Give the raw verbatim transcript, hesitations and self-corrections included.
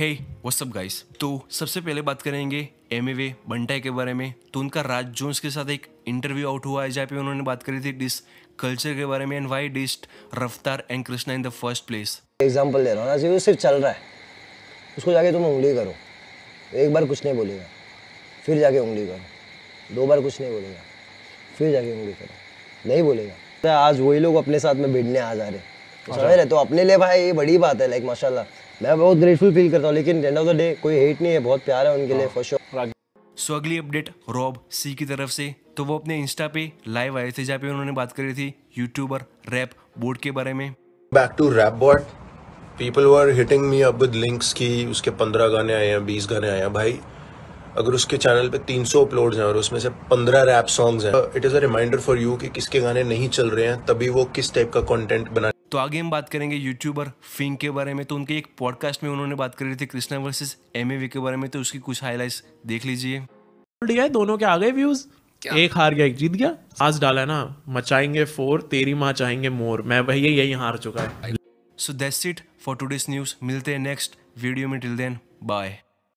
Hey what's up guys. तो सबसे पहले बात करेंगे एमवे बंटाई के बारे में। तो उनका राज जोन्स के साथ एक इंटरव्यू आउट हुआ है जहाँ पे उन्होंने बात करी थी डिस कल्चर के बारे में and why diss Raftaar and Krishna in the first place. Example दे रहा हूँ ना, जो सिर्फ चल रहा है उसको जाके तुम उंगली करो, एक बार कुछ नहीं बोलेगा, फिर जाके उंगली करो, दो बार कुछ नहीं बोलेगा, फिर जाके उंगली करो, नहीं बोलेगा। आज वही लोग अपने साथ में भिड़ने आ जा रहे हैं, समझ रहे? तो अपने लिए भाई ये बड़ी बात है, लाइक माशाल्लाह मैं बहुत ग्रेटफुल फील करता हूँ। लेकिन एंड ऑफ द डे कोई हेट नहीं है, बहुत प्यार है उनके लिए फॉर श्योर। सो अगली अपडेट रॉब सी की तरफ से। तो वो अपने इंस्टा पे लाइव आए थे जहाँ पे उन्होंने बात करी थी यूट्यूबर रैप बोर्ड के बारे में। Back to rap board, people were hitting me up with links की उसके पंद्रह गाने आए हैं, बीस गाने आए हैं। भाई अगर उसके चैनल पे तीन सौ अपलोड्स हैं और उसमें से पंद्रह रैप सॉन्ग्स हैं, it is a reminder for you कि किसके गाने नहीं चल रहे हैं, तभी वो किस टाइप का कंटेंट बना। तो आगे हम बात करेंगे यूट्यूबर फिंग के बारे में। तो उनके एक पॉडकास्ट में उन्होंने बात करी थी कृष्णा वर्सेस एमवे के बारे में। तो उसकी कुछ हाइलाइट्स देख लीजिए। गया दोनों के आ गए व्यूज, एक हार गया एक जीत गया। आज डाला ना मचाएंगे फोर, तेरी माँ चाहेंगे मोर। मैं भैया यही हार चुका है। So that's it for today's news. मिलते हैं नेक्स्ट वीडियो में। Till then bye.